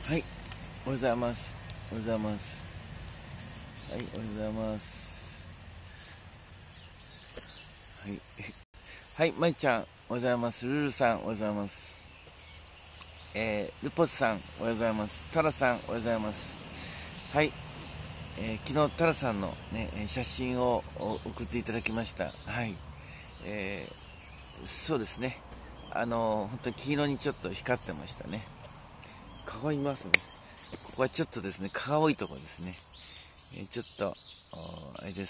はい、おはようございます。おはようございます。はい、おはようございます。はい、はい、まいちゃん、おはようございます。ルルさん、おはようございます。ルポスさん、おはようございます。タラさん、おはようございます。はい、昨日タラさんのね、写真を送っていただきました。はい、そうですね。本当に黄色にちょっと光ってましたね。顔いますね。ここはちょっとですね、蚊が多いところですね。ちょっと、あれです。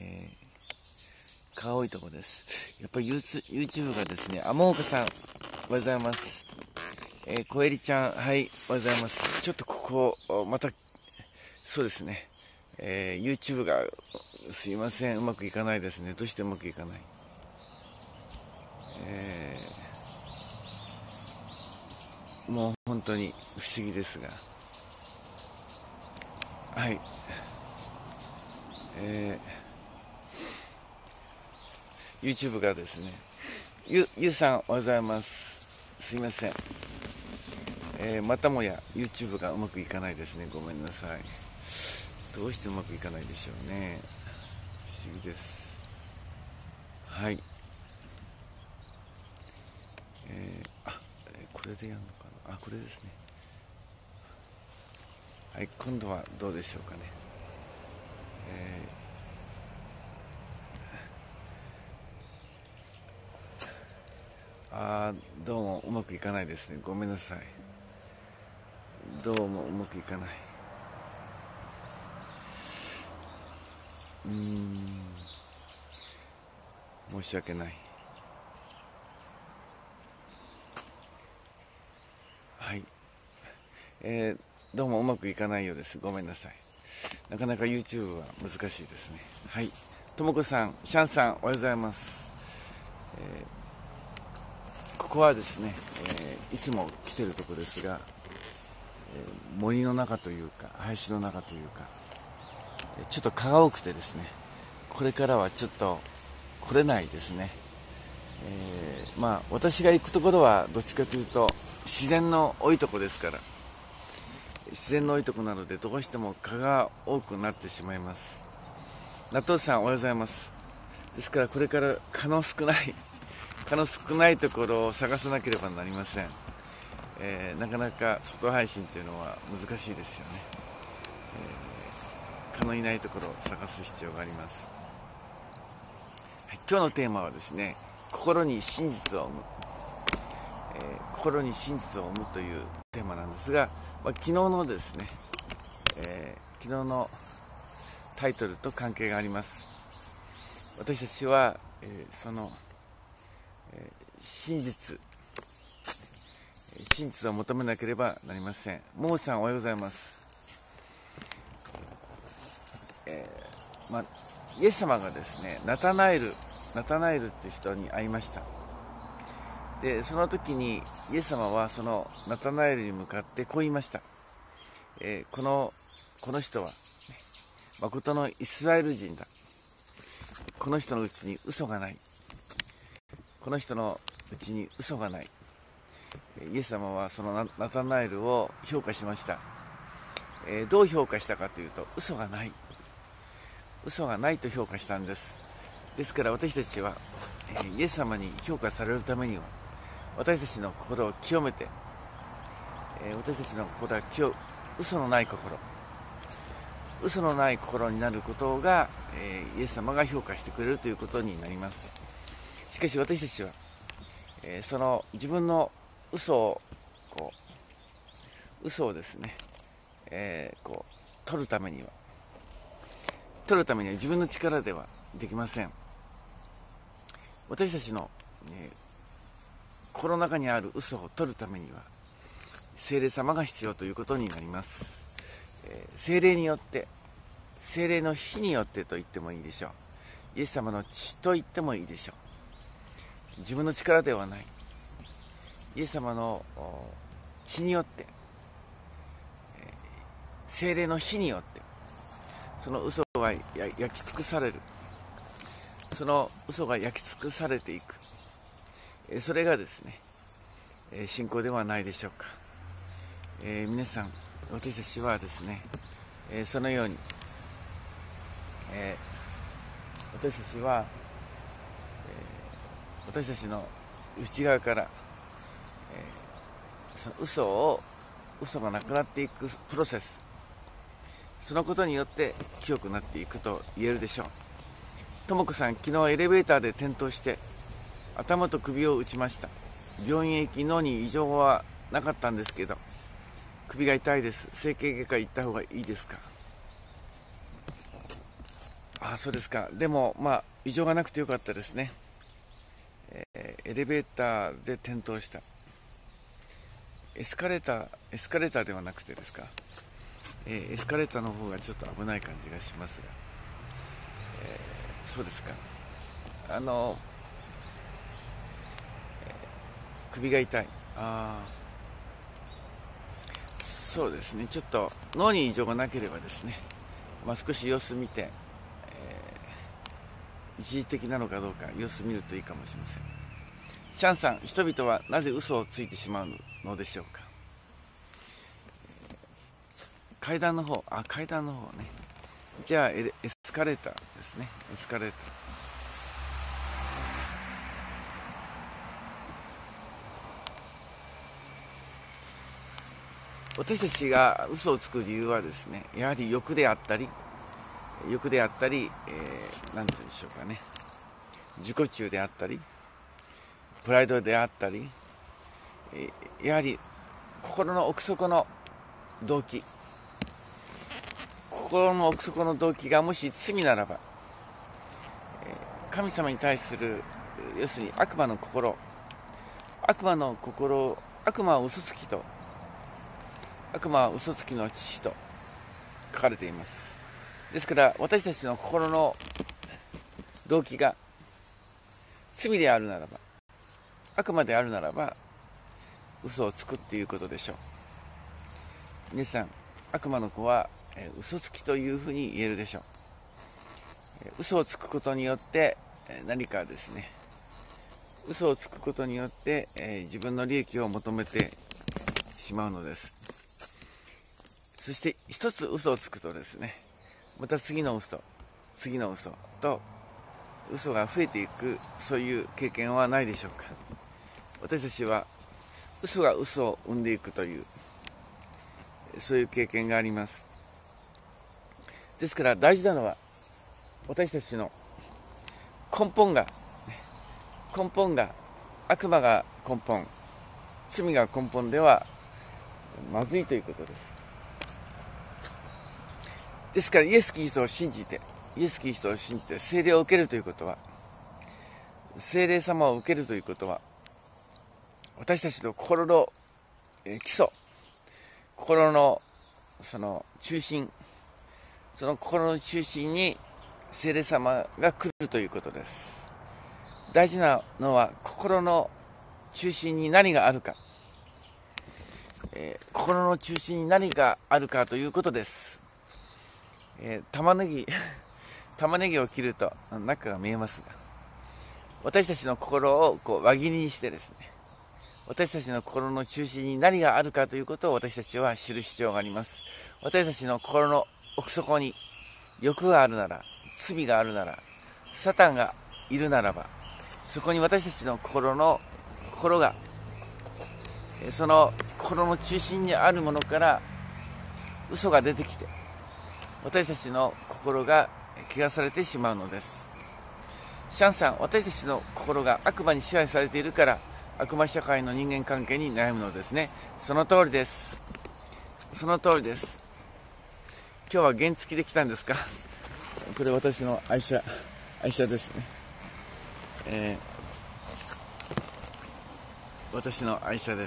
蚊が多いところです。やっぱり YouTube がですね、ももかさん、おはようございます。こえりちゃん、はい、おはようございます。ちょっとここ、また、そうですね、YouTube が、すいません、うまくいかないですね。どうしてうまくいかない。もう本当に不思議ですが。はい。YouTube がですね、ゆうさん、おはようございます。すいません。またもや YouTube がうまくいかないですね。ごめんなさい。どうしてうまくいかないでしょうね。不思議です。はい。これでやるのかな。これですね。はい、今度はどうでしょうかね。どうもうまくいかないですね。ごめんなさい。どうもうまくいかない。申し訳ない。はい。どうもうまくいかないようです。ごめんなさい。なかなか YouTube は難しいですね。はい。ともこさん、シャンさん、おはようございます。ここはですね、いつも来てるとこですが、森の中というか、林の中というか、ちょっと蚊が多くてですね、これからはちょっと来れないですね。私が行くところはどっちかというと自然の多いところですから、自然の多いところなのでどうしても蚊が多くなってしまいます。納豆さん、おはようございます。ですからこれから蚊の少ないところを探さなければなりません。なかなか外配信というのは難しいですよね。蚊のいないところを探す必要があります。はい、今日のテーマはですね、心に真実を生む、心に真実を生むというテーマなんですが、昨日のですね、昨日のタイトルと関係があります。私たちは、その、真実を求めなければなりません。ももさん、おはようございます。イエス様がですね、ナタナエルって人に会いました。で、その時にイエス様はそのナタナエルに向かってこう言いました。この人は、ね、誠のイスラエル人だ。この人のうちに嘘がない。この人のうちに嘘がない。イエス様はそのナタナエルを評価しました。どう評価したかというと、嘘がないと評価したんです。ですから私たちは、イエス様に評価されるためには、私たちの心を清めて、私たちの心は嘘のない心になることが、イエス様が評価してくれるということになります。しかし私たちは、その自分の嘘をですね、取るためには自分の力ではできません。私たちの、心の中にある嘘を取るためには聖霊様が必要ということになります。聖霊の火によってと言ってもいいでしょう。イエス様の血と言ってもいいでしょう。自分の力ではない、イエス様の血によって、聖霊の火によってその嘘が焼き尽くされる。その嘘が焼き尽くされていく。それがですね、信仰ではないでしょうか。 皆さん、私たちはですね、そのように、私たちは、私たちの内側から、その嘘がなくなっていくプロセス、そのことによって清くなっていくと言えるでしょう。とも子さん、昨日エレベーターで転倒して頭と首を打ちました。病院へ行き脳に異常はなかったんですけど首が痛いです。整形外科行った方がいいですか？そうですか。でも異常がなくてよかったですね。エレベーターで転倒した。エスカレーターではなくてですか？エスカレーターの方がちょっと危ない感じがしますが、そうですか。首が痛い。そうですね。ちょっと脳に異常がなければですね、少し様子見て、一時的なのかどうか様子見るといいかもしれません。シャンさん、人々はなぜ嘘をついてしまうのでしょうか？階段の方ね。じゃあエスカレーターですね。エスカレーター。私たちが嘘をつく理由はですね、やはり欲であったり、なんて言うんでしょうかね、自己中であったり、プライドであったり、やはり心の奥底の動機がもし罪ならば、神様に対する、要するに悪魔の心、悪魔は嘘つきの父と書かれています。ですから私たちの心の動機が罪であるならば、悪魔であるならば、嘘をつくっていうことでしょう。皆さん、悪魔の子は嘘つきというふうに言えるでしょう。嘘をつくことによって何かですね、嘘をつくことによって自分の利益を求めてしまうのです。そして一つ嘘をつくとですね、また次の嘘と嘘が増えていく、そういう経験はないでしょうか。私たちは嘘が嘘を生んでいくという、そういう経験があります。ですから大事なのは、私たちの根本が悪魔が根本、罪が根本ではまずいということです。ですからイエス・キリストを信じて聖霊を受けるということは、聖霊様を受けるということは、私たちの心の基礎、心のその中心、その心の中心に聖霊様が来るということです。大事なのは心の中心に何があるか、心の中心に何があるかということです。玉ねぎを切ると中が見えますが、私たちの心を輪切りにしてですね、私たちの心の中心に何があるかということを私たちは知る必要があります。私たちの心の奥底に欲があるなら、罪があるなら、サタンがいるならば、そこに私たちの心が、その心の中心にあるものから嘘が出てきて、私たちの心が汚されてしまうのです。シャンさん、私たちの心が悪魔に支配されているから悪魔社会の人間関係に悩むのですね。その通りです。今日は原付で来たんですか？これ私の愛車ですね。私の愛車です。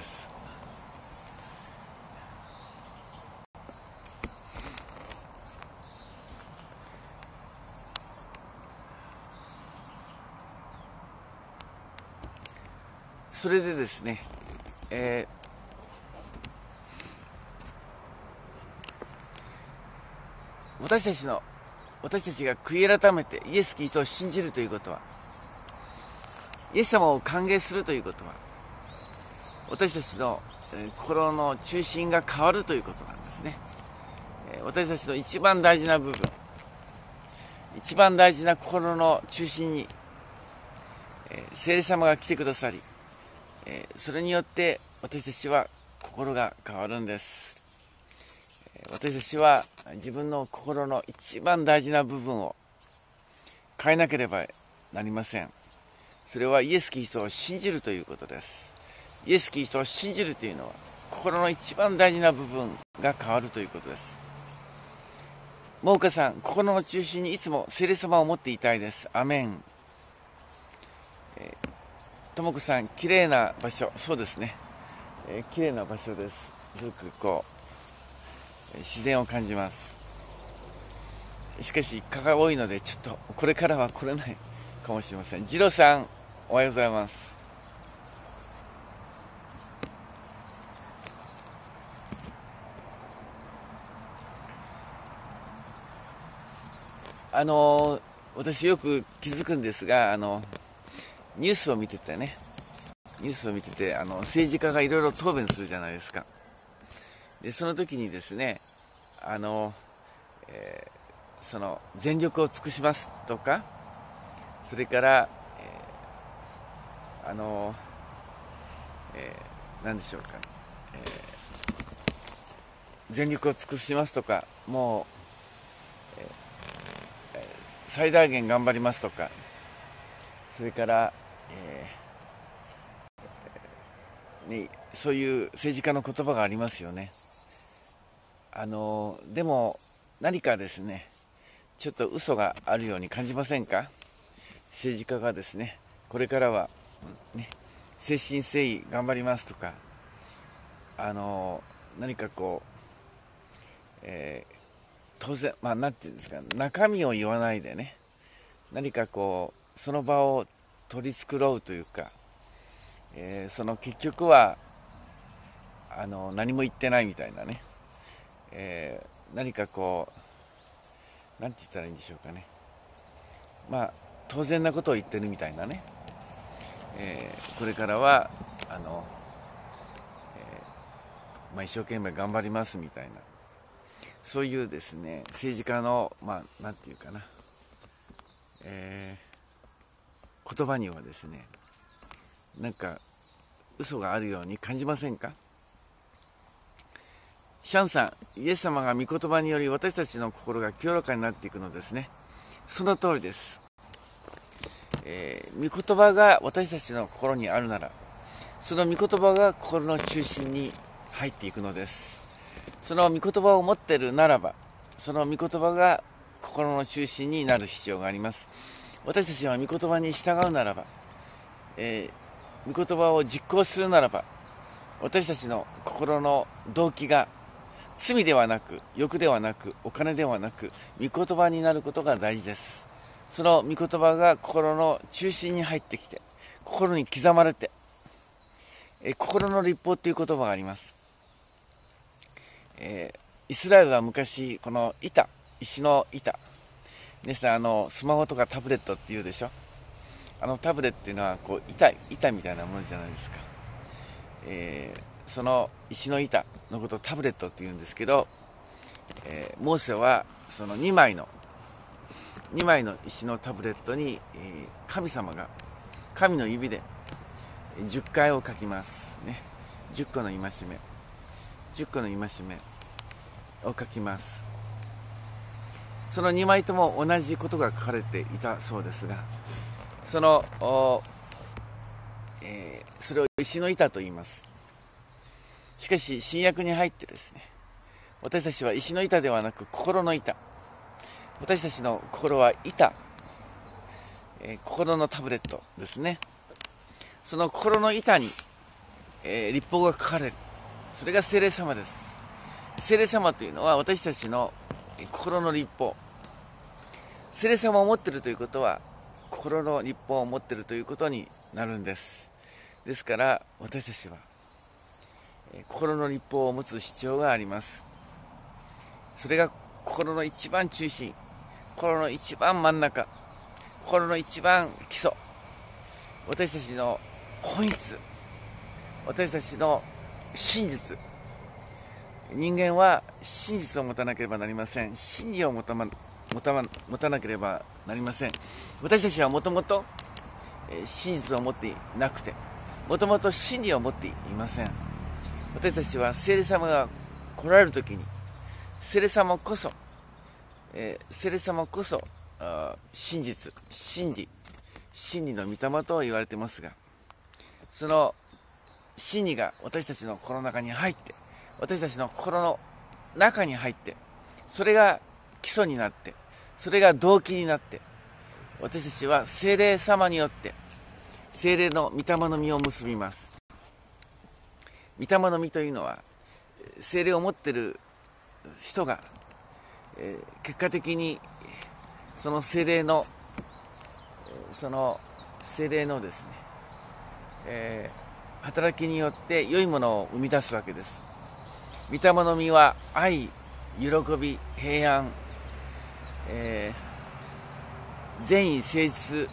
それでですね、私たちが悔い改めてイエス・キリストを信じるということは、イエス様を歓迎するということは、 私たちの心の中心が変わるということなんですね。私たちの一番大事な部分、一番大事な心の中心に聖霊様が来てくださり、それによって私たちは心が変わるんです。私たちは自分の心の一番大事な部分を変えなければなりません。それはイエス・キリストを信じるということです。イエス・キリストを信じるというのは心の一番大事な部分が変わるということです。もうかさん、心の中心にいつも聖霊様を持っていたいです。アメン。ともこさん、綺麗な場所、そうですね。綺麗な場所です。すごく自然を感じます。しかし蚊が多いのでちょっとこれからは来れないかもしれません。次郎さん、おはようございます。私よく気づくんですが、ニュースを見てて政治家がいろいろ答弁するじゃないですか。でその時にですね、その全力を尽くしますとか、それから、何でしょうか、全力を尽くしますとか、もう、最大限頑張りますとか、それから、そういう政治家の言葉がありますよね。でも何かですね、ちょっと嘘があるように感じませんか？政治家がですね、これからは、誠心誠意頑張りますとか、何か当然、なんていうんですか、中身を言わないでね、何かその場を取り繕うというか、その結局は何も言ってないみたいなね、何かなんて言ったらいいんでしょうかね、当然なことを言ってるみたいなね、これからは一生懸命頑張りますみたいな、そういうですね、政治家のなんていうかな、言葉にはですね、なんか嘘があるように感じませんか？シャンさん、イエス様が御言葉により私たちの心が清らかになっていくのですね。その通りです。御言葉が私たちの心にあるなら、その御言葉が心の中心に入っていくのです。その御言葉を持っているならば、その御言葉が心の中心になる必要があります。私たちは御言葉に従うならば、御言葉を実行するならば、私たちの心の動機が罪ではなく、欲ではなく、お金ではなく、御言葉になることが大事です。その御言葉が心の中心に入ってきて、心に刻まれて、心の律法という言葉があります。イスラエルは昔、この石の板、皆さんスマホとかタブレットって言うでしょ。タブレットっていうのは板みたいなものじゃないですか。その石の板のことをタブレットって言うんですけど、モーセはその2枚の石のタブレットに、神様が神の指で10回を書きますね。10個の戒めを書きます。その2枚とも同じことが書かれていたそうですが、それを石の板と言います。しかし新約に入ってですね、私たちは石の板ではなく心の板、私たちの心は板、心のタブレットですね。その心の板に、律法が書かれる、それが聖霊様です。聖霊様というのは私たちの心の律法、聖霊様を持っているということは心の律法を持っているということになるんです。ですから私たちは心の律法を持つ必要があります。それが心の一番中心、心の一番真ん中、心の一番基礎、私たちの本質、 私たちの真実。人間は真実を持たなければなりません。真理を持たなければなりません。私たちはもともと真実を持っていなくて、もともと真理を持っていません。私たちは聖霊様が来られるときに、聖霊様こそ真実、真理の御霊と言われていますが、その真理が私たちの心の中に入って、私たちの心の中に入って、それが基礎になって、それが動機になって、私たちは聖霊様によって聖霊の御霊の実を結びます。御霊の実というのは、聖霊を持っている人が、結果的にその聖霊のですね、働きによって良いものを生み出すわけです。御霊の実は愛、喜び、平安、善意、誠実、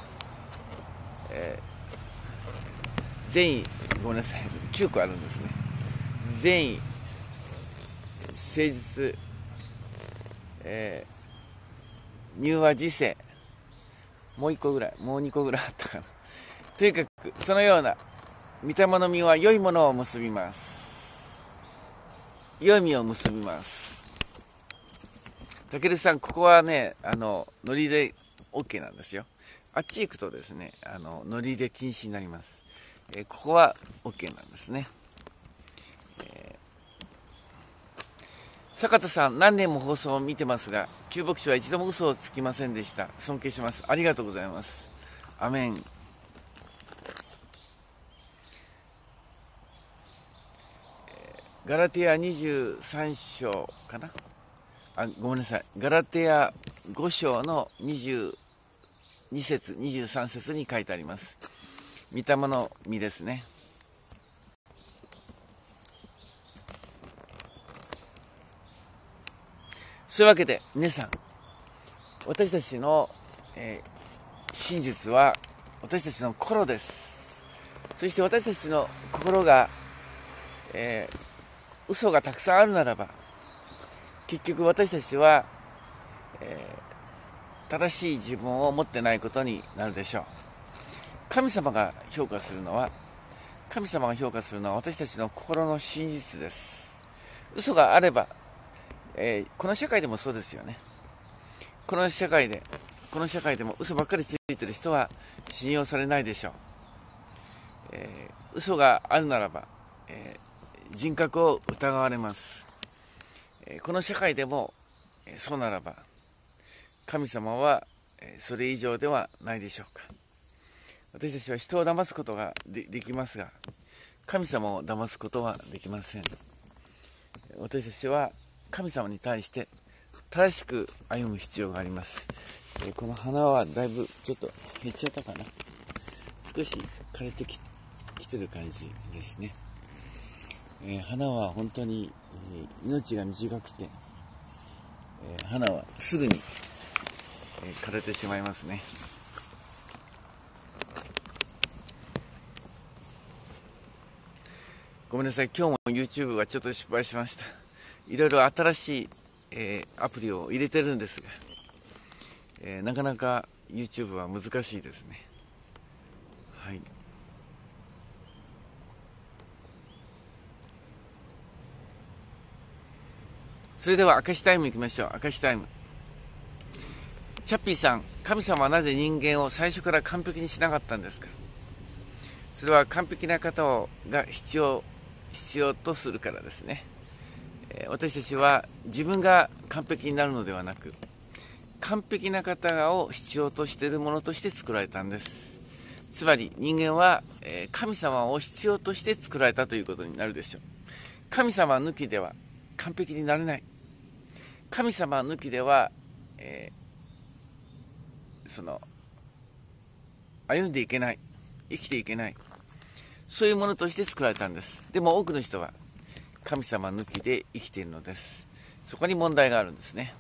ごめんなさい、9個あるんですね。善意、誠実、柔和、自制、もう2個ぐらいあったかな。とにかくそのような御霊の実は良いものを結びます。良い実を結びます。たけるさん、ここはね、乗り入れ OK なんですよ。あっち行くとですね、乗り入れ禁止になります。ここは OK なんですね。坂田さん、何年も放送を見てますが、旧牧師は一度も嘘をつきませんでした。尊敬します。ありがとうございます。アメン。ガラテヤ23章かな、ごめんなさい、ガラテヤ5章の22節23節に書いてあります。御霊の実ですね。そういうわけで皆さん、私たちの、真実は私たちの心です。そして私たちの心が、嘘がたくさんあるならば、結局私たちは、正しい自分を持ってないことになるでしょう。神様が評価するのは私たちの心の真実です。嘘があれば、この社会でもそうですよね。この社会でも嘘ばっかりついてる人は信用されないでしょう。嘘があるならば、人格を疑われます。この社会でもそうならば、神様はそれ以上ではないでしょうか。私たちは人を騙すことが できますが、神様を騙すことはできません。私たちは神様に対して正しく歩む必要があります。この花はだいぶちょっと減っちゃったかな。少し枯れてきてる感じですね。花は本当に、命が短くて、花はすぐに、枯れてしまいますね。ごめんなさい、今日も YouTube はちょっと失敗しました。いろいろ新しい、アプリを入れてるんですが、なかなか YouTube は難しいですね。はい。それでは明石タイムいきましょう。明石タイム。チャッピーさん、神様はなぜ人間を最初から完璧にしなかったんですか？それは完璧な方が必要とするからですね。私たちは自分が完璧になるのではなく、完璧な方を必要としているものとして作られたんです。つまり人間は神様を必要として作られたということになるでしょう。神様抜きでは完璧になれない。神様抜きでは、歩んでいけない、生きていけない、そういうものとして作られたんです。でも多くの人は神様抜きで生きているのです。そこに問題があるんですね。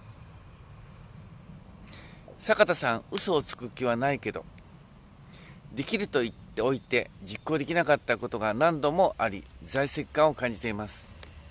坂田さん、嘘をつく気はないけど、 できると言っておいて実行できなかったことが何度もあり、罪責感を感じています。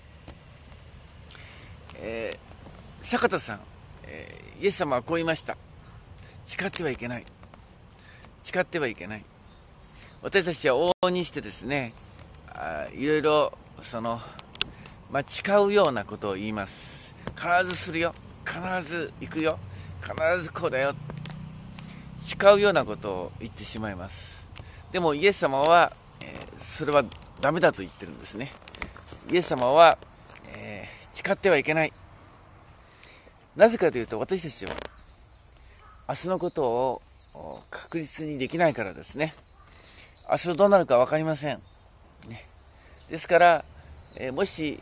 坂田さん、イエス様はこう言いました。誓ってはいけない。誓ってはいけない。私たちは往々にしてですね、いろいろ誓うようなことを言います。必ずするよ、必ず行くよ、必ずこうだよ、誓うようなことを言ってしまいます。でもイエス様は、それはダメだと言ってるんですね。イエス様は、誓ってはいけない。なぜかというと、私たちは明日のことを確実にできないからですね。明日どうなるか分かりません、ね、ですから、もし、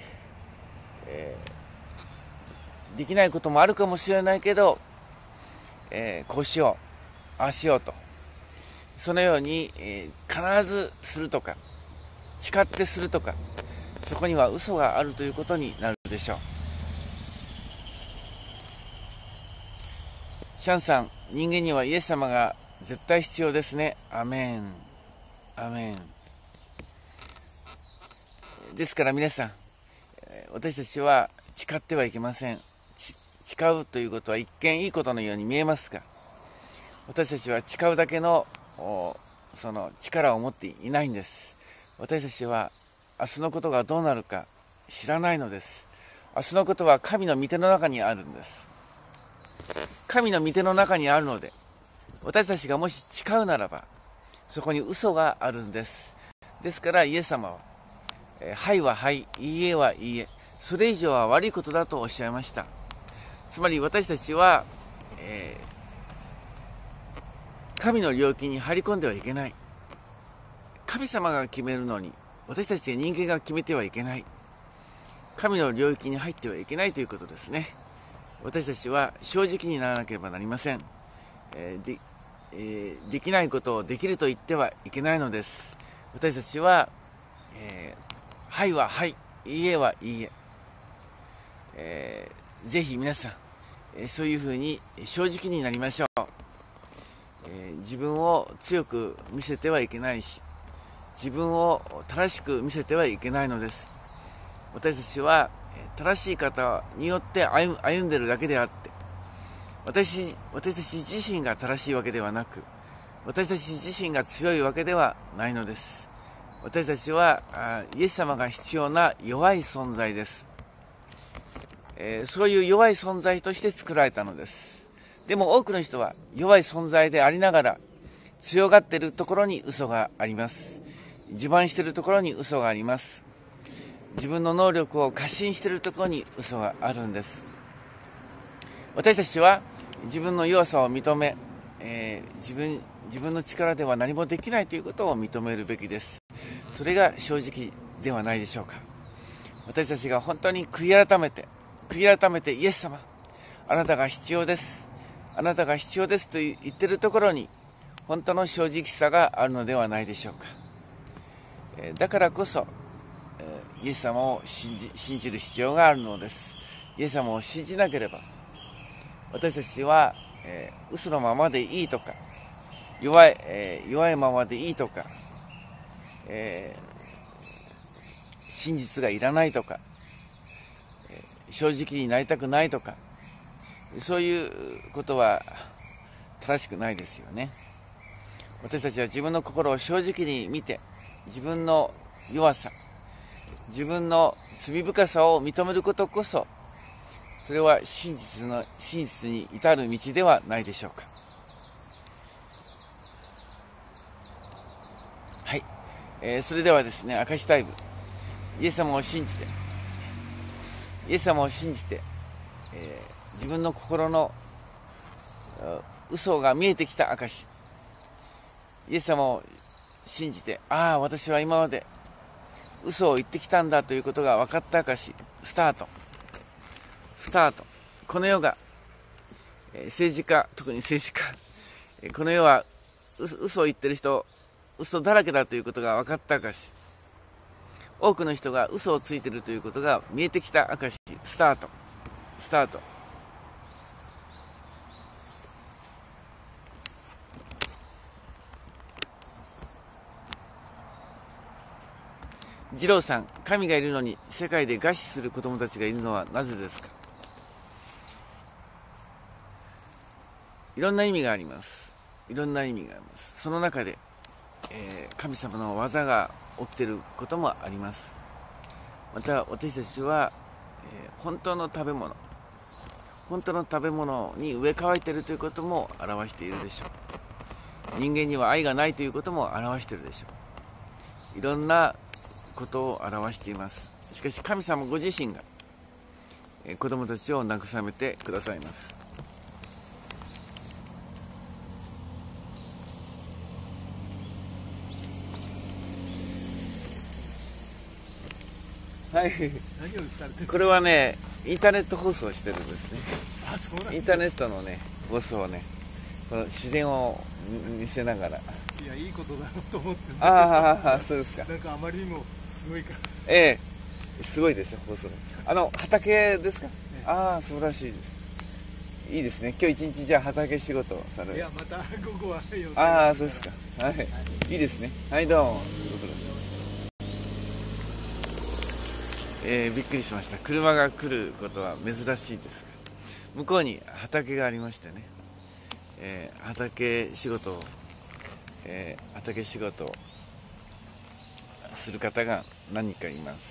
できないこともあるかもしれないけど、こうしよう、ああしようと、そのように、必ずするとか誓ってするとか、そこには嘘があるということになるでしょう。シャンさん、人間にはイエス様が絶対必要ですね。アメン、アメン。ですから皆さん、私たちは誓ってはいけません。誓うということは一見いいことのように見えますが、私たちは誓うだけのその力を持っていないんです。私たちは明日のことがどうなるか知らないのです。明日のことは神の御手の中にあるんです。神の御手の中にあるので、私たちがもし誓うならばそこに嘘があるんです。ですからイエス様は、はいははい、いいえはいいえ、それ以上は悪いことだとおっしゃいました。つまり私たちは、神の領域に入り込んではいけない。神様が決めるのに私たち人間が決めてはいけない。神の領域に入ってはいけないということですね。私たちは正直にならなければなりません。できないことをできると言ってはいけないのです。私たちは、はいははい、いいえはいいえ。ぜひ皆さん、そういうふうに正直になりましょう。自分を強く見せてはいけないし、自分を正しく見せてはいけないのです。私たちは正しい方によって歩んでいるだけであって、私たち自身が正しいわけではなく、私たち自身が強いわけではないのです。私たちはイエス様が必要な弱い存在です。そういう弱い存在として作られたのです。でも多くの人は弱い存在でありながら強がっているところに嘘があります。自慢しているところに嘘があります。自分の能力を過信しているところに嘘があるんです。私たちは自分の弱さを認め、自分の力では何もできないということを認めるべきです。それが正直ではないでしょうか。私たちが本当に悔い改めてイエス様、あなたが必要です、あなたが必要ですと言っているところに本当の正直さがあるのではないでしょうか。だからこそイエス様を信じる必要があるのです。イエス様を信じなければ私たちは、嘘のままでいいとか弱いままでいいとか、真実がいらないとか、正直になりたくないとか、そういうことは正しくないですよね。私たちは自分の心を正直に見て、自分の弱さ、自分の罪深さを認めることこそ、それは真実に至る道ではないでしょうか。はい、それではですね、明石タイム、イエス様を信じて、自分の心の嘘が見えてきた証、イエス様を信じて、私は今まで嘘を言ってきたんだということが分かった証、スタート。この世が、政治家、特に政治家、この世は嘘を言ってる人、嘘だらけだということが分かった証、多くの人が嘘をついているということが見えてきた証、スタート。 二郎さん、神がいるのに世界で餓死する子供たちがいるのはなぜですか。いろんな意味があります。いろんな意味があります。その中で、神様の技が起きていることもあります。また私たちは、本当の食べ物に植え替えているということも表しているでしょう。人間には愛がないということも表しているでしょう。いろんなことを表しています。しかし神様ご自身が、子供たちを慰めてくださいます。はい、これはね、インターネット放送してるんですね。 あ、そうなんだ。 インターネットのね、放送をね、この自然を見せながら。 いや、いいことだろうと思って、ね、 ああ、そうですか。 なんかあまりにもすごいから。 すごいですよ、放送。畑ですか。ああ、素晴らしいです。いいですね。今日一日じゃあ畑仕事をされる。 いや、また午後は予定。 ああ、そうですか。はい、いいですね。はい、どうも。びっくりしました。車が来ることは珍しいですが、向こうに畑がありましてね、畑仕事をする方が何人かいます。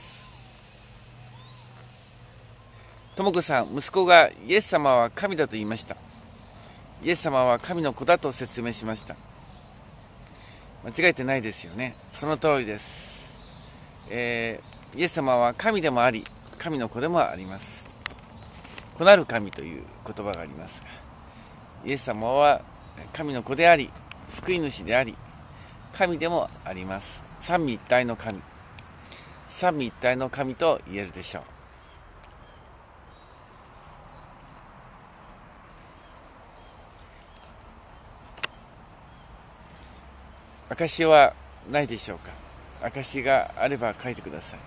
とも子さん、息子がイエス様は神だと言いました。イエス様は神の子だと説明しました。間違えてないですよね。その通りです。イエス様は神でもあり、神の子でもあります。子なる神という言葉がありますが、イエス様は神の子であり、救い主であり、神でもあります。三位一体の神と言えるでしょう。証はないでしょうか。証があれば書いてください。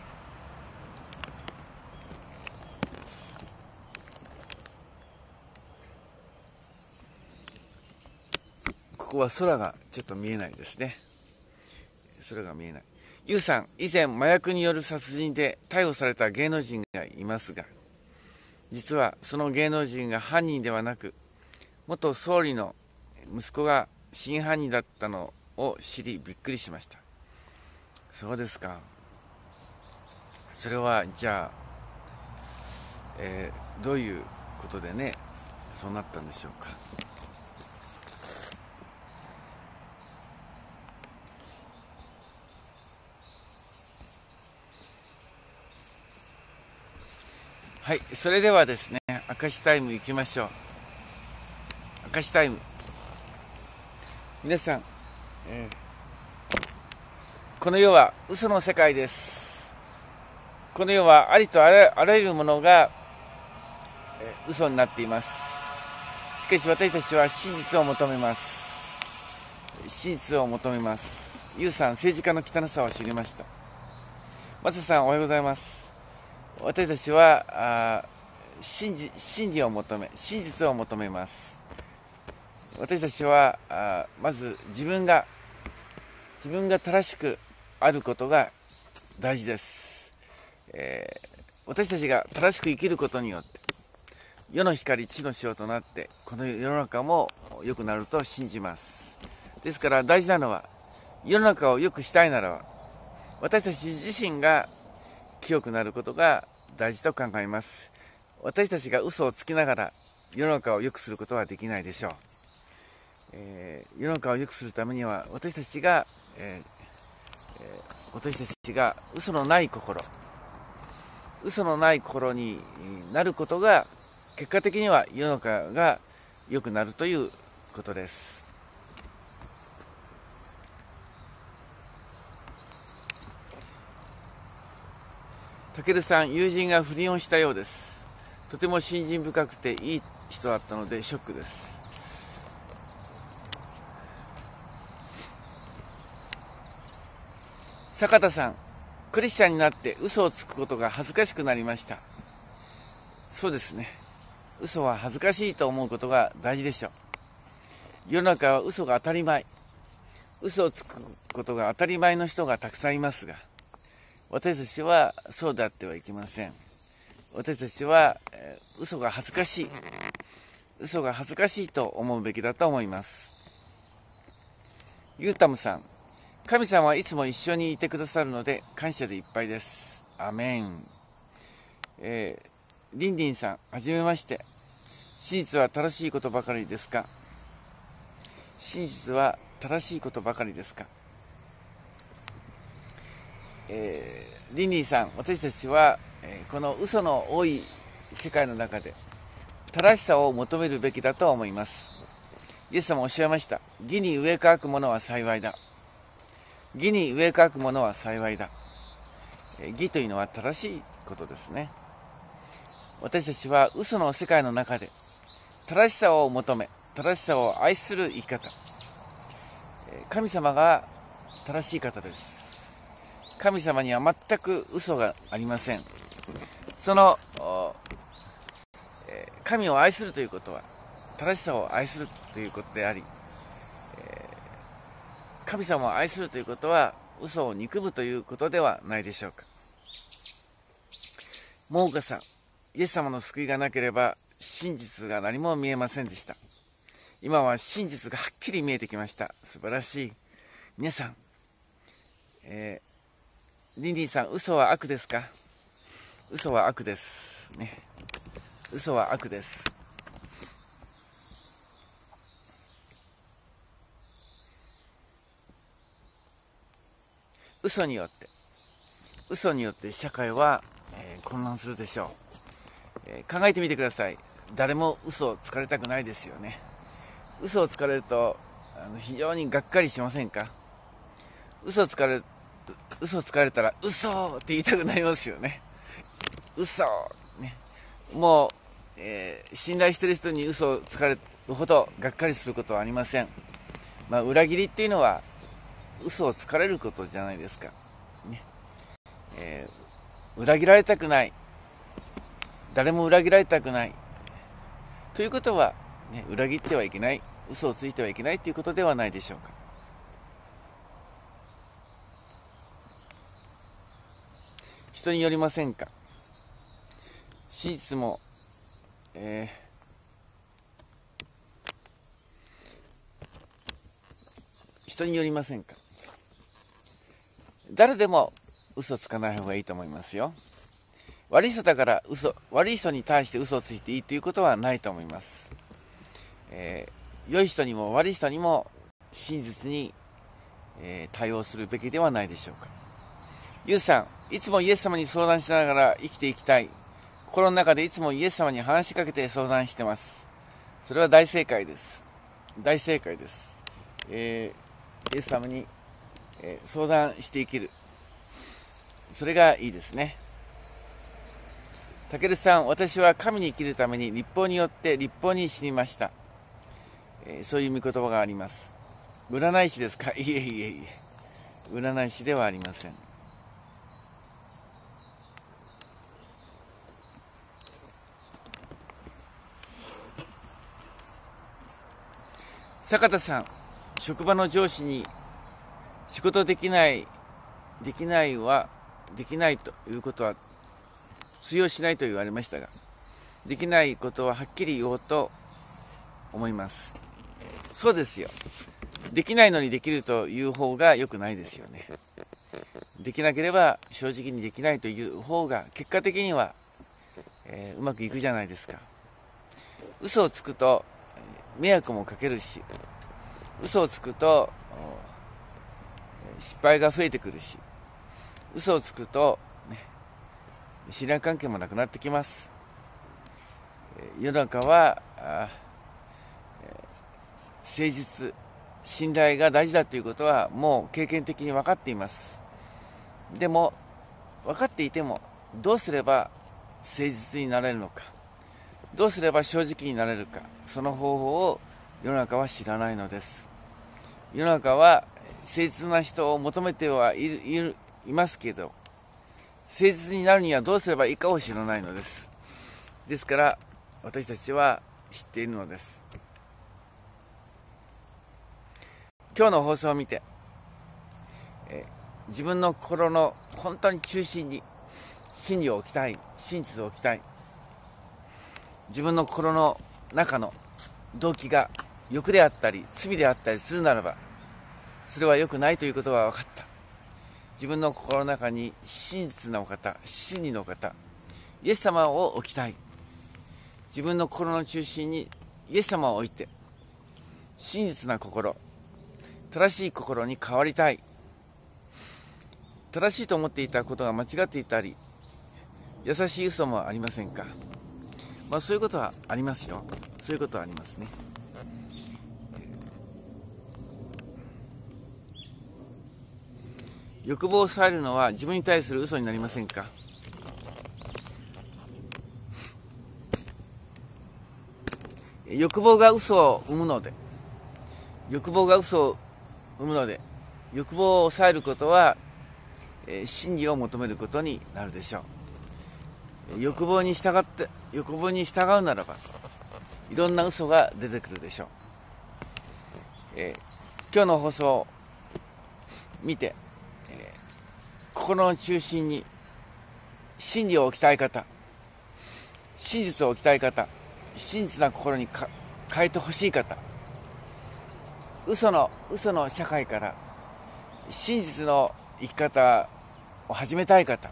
ここは空がちょっと見えないですね。空が見えない。ユウさん、以前麻薬による殺人で逮捕された芸能人がいますが、実はその芸能人が犯人ではなく、元総理の息子が真犯人だったのを知りびっくりしました。そうですか。それはじゃあ、どういうことでね、そうなったんでしょうか。はい、それではですね、明石タイム行きましょう。明石タイム。皆さん、この世は嘘の世界です。この世はありとあらゆるものが、嘘になっています。しかし私たちは真実を求めます。真実を求めます。ユウさん、政治家の汚さを知りました。マサさん、おはようございます。私たちは真理を求め、真実を求めます。私たちはまず自分が正しくあることが大事です。私たちが正しく生きることによって世の光、地の塩となってこの世の中も良くなると信じます。ですから大事なのは、世の中を良くしたいならば私たち自身が清くなることが大事と考えます。私たちが嘘をつきながら世の中を良くすることはできないでしょう。世の中を良くするためには私たちが嘘のない心になることが結果的には世の中が良くなるということです。たけるさん、友人が不倫をしたようです。とても信心深くていい人だったのでショックです。坂田さん、クリスチャンになって嘘をつくことが恥ずかしくなりました。そうですね。嘘は恥ずかしいと思うことが大事でしょう。世の中は嘘が当たり前。嘘をつくことが当たり前の人がたくさんいますが、 私たちはそうであってはいけません。私たちは、嘘が恥ずかしい。嘘が恥ずかしいと思うべきだと思います。ゆうたむさん、神様はいつも一緒にいてくださるので感謝でいっぱいです。アメン。りんりんさん、はじめまして。真実は正しいことばかりですか？真実は正しいことばかりですか？リンリンさん、私たちは、この嘘の多い世界の中で正しさを求めるべきだと思います。イエス様おっしゃいました。義に植え替くものは幸いだ。義に植え替くものは幸いだ。義というのは正しいことですね。私たちは嘘の世界の中で正しさを求め、正しさを愛する生き方。神様が正しい方です。神様には全く嘘がありません。その神を愛するということは正しさを愛するということであり、神様を愛するということは嘘を憎むということではないでしょうか。もうかさん、イエス様の救いがなければ真実が何も見えませんでした。今は真実がはっきり見えてきました。素晴らしい。皆さん、リンリンさん、嘘は悪ですか？嘘は悪ですね。嘘は悪です。嘘によって社会は、混乱するでしょう。考えてみてください。誰も嘘をつかれたくないですよね。嘘をつかれると非常にがっかりしませんか？嘘をつかれたら嘘って言いたくなりますよね。嘘ね。もう、信頼している人に嘘をつかれるほどがっかりすることはありません。裏切りっていうのは嘘をつかれることじゃないですか、ね。裏切られたくない、誰も裏切られたくないということは、ね、裏切ってはいけない、嘘をついてはいけないということではないでしょうか。人によりませんか？真実も、人によりませんか？誰でも嘘つかない方がいいと思いますよ。悪い人だから悪い人に対して嘘をついていいということはないと思います。良い人にも悪い人にも真実に、対応するべきではないでしょうか。ゆうさん、いつもイエス様に相談しながら生きていきたい。心の中でいつもイエス様に話しかけて相談してます。それは大正解です。大正解です。イエス様に、相談して生きる。それがいいですね。たけるさん、私は神に生きるために律法によって律法に死にました。そういう御言葉があります。占い師ですか？いえいえいえ。占い師ではありません。坂田さん、職場の上司に仕事できないということは通用しないと言われましたが、できないことははっきり言おうと思います。そうですよ。できないのにできるという方が良くないですよね。できなければ正直にできないという方が結果的には、うまくいくじゃないですか。嘘をつくと迷惑もかけるし、嘘をつくと失敗が増えてくるし、嘘をつくと、ね、信頼関係もなくなってきます。世の中は誠実、信頼が大事だということはもう経験的に分かっています。でも分かっていてもどうすれば誠実になれるのか、どうすれば正直になれるか、その方法を世の中は知らないのです。世の中は誠実な人を求めてはいますけど、誠実になるにはどうすればいいかを知らないのです。ですから私たちは知っているのです。今日の放送を見て、 自分の心の本当に中心に真理を置きたい、真実を置きたい。自分の心の中の動機が欲であったり罪であったりするならば、それは良くないということは分かった。自分の心の中に真実なお方、真理のお方、イエス様を置きたい。自分の心の中心にイエス様を置いて、真実な心、正しい心に変わりたい。正しいと思っていたことが間違っていたり、優しい嘘もありませんか。そういうことはありますよ。そういうことはありますね。欲望を抑えるのは自分に対する嘘になりませんか。欲望が嘘を生むので、欲望が嘘を生むので、欲望を抑えることは、真理を求めることになるでしょう。欲望に従うならば、いろんな嘘が出てくるでしょう。今日の放送を見て、心の中心に真理を置きたい方、真実を置きたい方、真実な心に変えてほしい方、嘘の社会から真実の生き方を始めたい方、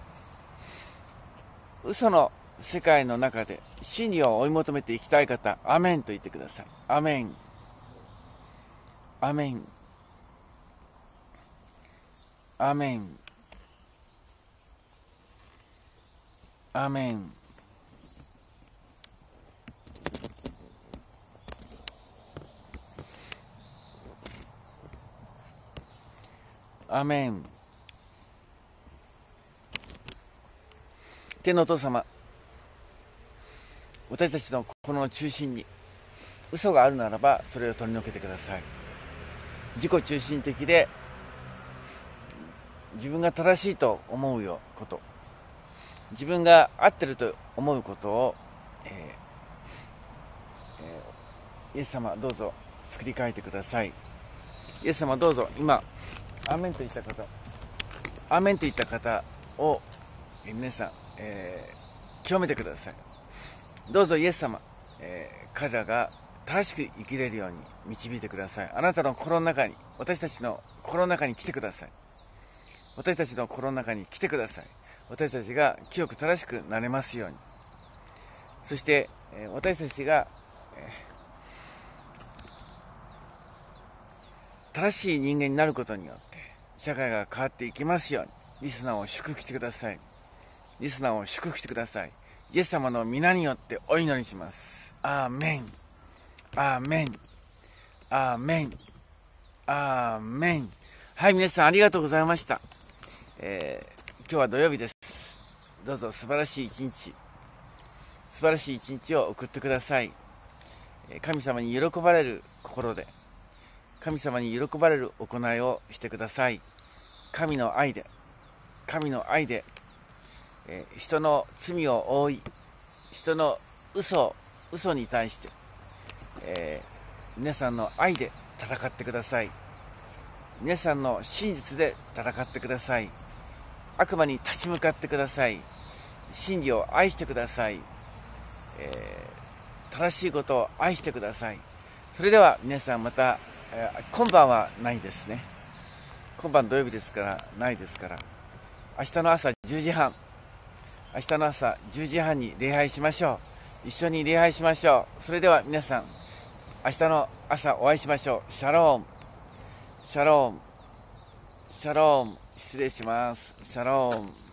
嘘の世界の中で真理を追い求めていきたい方、アメンと言ってください。アメン、アメン、アメン、アメン。アメン。天のお父様、私たちの心の中心に嘘があるならば、それを取り除けてください。自己中心的で自分が正しいと思うこと、自分が合ってると思うことを、イエス様どうぞ作り変えてください。イエス様どうぞ今アーメンと言った方、アーメンと言った方を皆さん、清めてください。どうぞイエス様、彼らが正しく生きれるように導いてください。あなたの心の中に、私たちの心の中に来てください。私たちの心の中に来てください。私たちが清く正しくなれますように。そして、私たちが、正しい人間になることによって社会が変わっていきますように。リスナーを祝福してください。リスナーを祝福してください。イエス様の皆によってお祈りします。アーメン、アーメン、アーメン、アーメン。はい、皆さんありがとうございました。今日は土曜日です。どうぞ素晴らしい一日を送ってください。神様に喜ばれる心で、神様に喜ばれる行いをしてください。神の愛で、人の罪を覆い、人の嘘に対して、皆さんの愛で戦ってください。皆さんの真実で戦ってください。悪魔に立ち向かってください。真理を愛してください。正しいことを愛してください。それでは皆さんまた、今晩はないですね。今晩土曜日ですからないですから、明日の朝10時半に礼拝しましょう。一緒に礼拝しましょう。それでは皆さん、明日の朝お会いしましょう。シャローム、シャローム、シャローム。失礼します。シャローム。